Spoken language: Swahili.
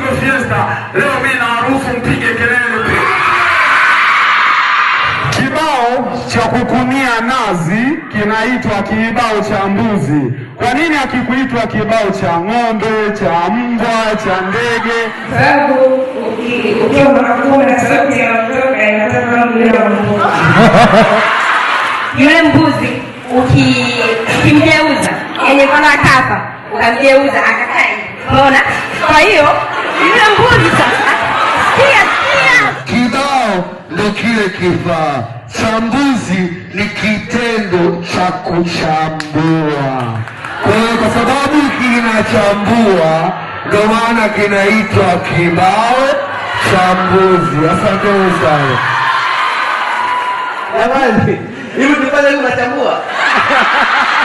fiesta. Leo mimi naruhusu mpige kelele. Kibao cha kukunia nazi kinaitwa kibao cha mbuzi. Kwa nini hakikuitwa kibao cha ng'ombe, cha mbwa, cha ndege? Sababu ukiwa unakuwa na sauti ya kutoka inatoka mlio. Yule mbuzi ukimgeuza, yani kama akafa, ukamgeuza akakai. Unaona? Kwa hiyo yule mbuzi sasa kibao ndo kile kifaa. Chambuzi ni kitendo cha kuchambua. Kwa sababu kinachambua ndo maana kinaitwa kibao cha mbuzi. Asante sana. Jamani, hivi nifanye unachambua?